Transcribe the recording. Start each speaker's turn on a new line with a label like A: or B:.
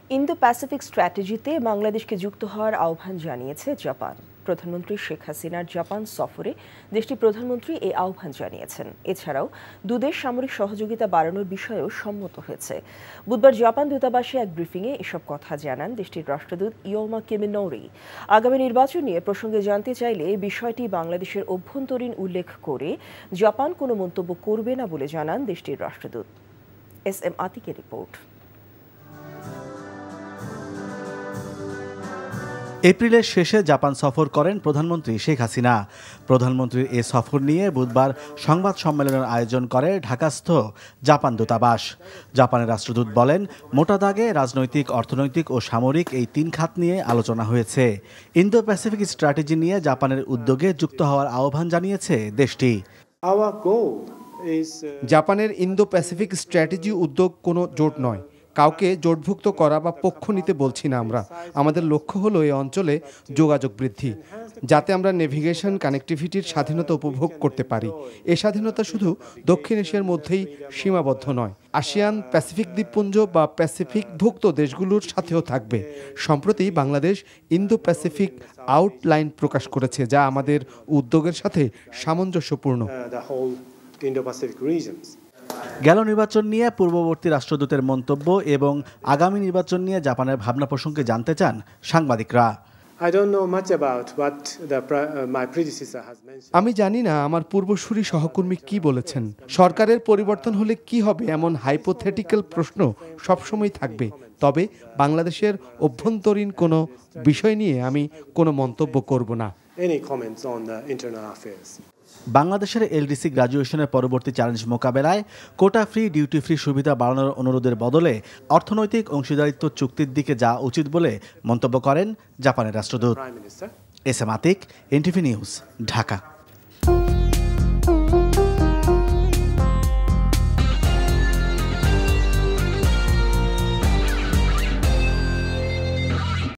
A: Indo Pacific স্ট্র্যাটেজিতে বাংলাদেশকে যুক্ত হওয়ার আহ্বান জানিয়েছে জাপান। প্রধানমন্ত্রী শেখ হাসিনার জাপান সফরে দেশটির প্রধানমন্ত্রী এই আহ্বান জানিয়েছেন। এছাড়াও দুদেশ সামরিক সহযোগিতা বাড়ানোর বিষয়েও সম্মত হয়েছে। বুধবার জাপান দূতাবাসে এক ব্রিফিংয়ে এসব কথা জানান দেশটির রাষ্ট্রদূত ইয়োমা কেমিনোরি। আগামী নির্বাচন নিয়ে প্রসঙ্গে জানতে চাইলে বিষয়টি বাংলাদেশের অভ্যন্তরীণ উল্লেখ করে জাপান কোনো মন্তব্য করবে না বলে জানান দেশটির রাষ্ট্রদূত। এস.এম. আতিকের রিপোর্ট।
B: এপ্রিলের শেষে জাপান সফর করেন প্রধানমন্ত্রী শেখ হাসিনা। প্রধানমন্ত্রীর এ সফর নিয়ে বুধবার সংবাদ সম্মেলনের আয়োজন করে ঢাকাস্থ জাপান দূতাবাস। জাপানের রাষ্ট্রদূত বলেন, মোটা দাগে রাজনৈতিক, অর্থনৈতিক ও সামরিক এই 3 খাত নিয়ে আলোচনা হয়েছে। ইন্দো প্যাসিফিক স্ট্র্যাটেজি নিয়ে জাপানের উদ্যোগে যুক্ত হওয়ার আহ্বান জানিয়েছে দেশটি।
C: জাপানের ইন্দো প্যাসিফিক স্ট্র্যাটেজি উদ্যোগ কোনো জোট নয়, কাউকে জোটভুক্ত করা বা পক্ষ নিতে বলছি না আমরা। আমাদের লক্ষ্য হলো এই অঞ্চলে যোগাযোগ বৃদ্ধি, যাতে আমরা নেভিগেশন কানেক্টিভিটির স্বাধীনতা উপভোগ করতে পারি। এই স্বাধীনতা শুধু দক্ষিণ এশিয়ার মধ্যেই সীমাবদ্ধ নয়, আসিয়ান প্যাসিফিক দ্বীপপুঞ্জ বা প্যাসিফিকভুক্ত দেশগুলোর সাথেও থাকবে। সম্প্রতি বাংলাদেশ ইন্দো প্যাসিফিক আউটলাইন প্রকাশ করেছে, যা আমাদের উদ্যোগের সাথে সামঞ্জস্যপূর্ণ।
B: গেল নির্বাচন নিয়ে পূর্ববর্তী রাষ্ট্রদূতের মন্তব্য এবং আগামী নির্বাচন নিয়ে জাপানের ভাবনা প্রসঙ্গে জানতে চান সাংবাদিকরা।
C: আমি জানি না আমার পূর্বসূরি সহকর্মী কি বলেছেন। সরকারের পরিবর্তন হলে কি হবে এমন হাইপোথেটিক্যাল প্রশ্ন সবসময় থাকবে। তবে বাংলাদেশের অভ্যন্তরীণ কোনো বিষয় নিয়ে আমি কোনো মন্তব্য করব না।
B: বাংলাদেশের এলডিসি গ্রাজুয়েশনের পরবর্তী চ্যালেঞ্জ মোকাবেলায় কোটা ফ্রি, ডিউটি ফ্রি সুবিধা বাড়ানোর অনুরোধের বদলে অর্থনৈতিক অংশীদারিত্ব চুক্তির দিকে যাওয়া উচিত বলে মন্তব্য করেন জাপানের রাষ্ট্রদূত। এস.এম. আতিক, NTV নিউজ, ঢাকা।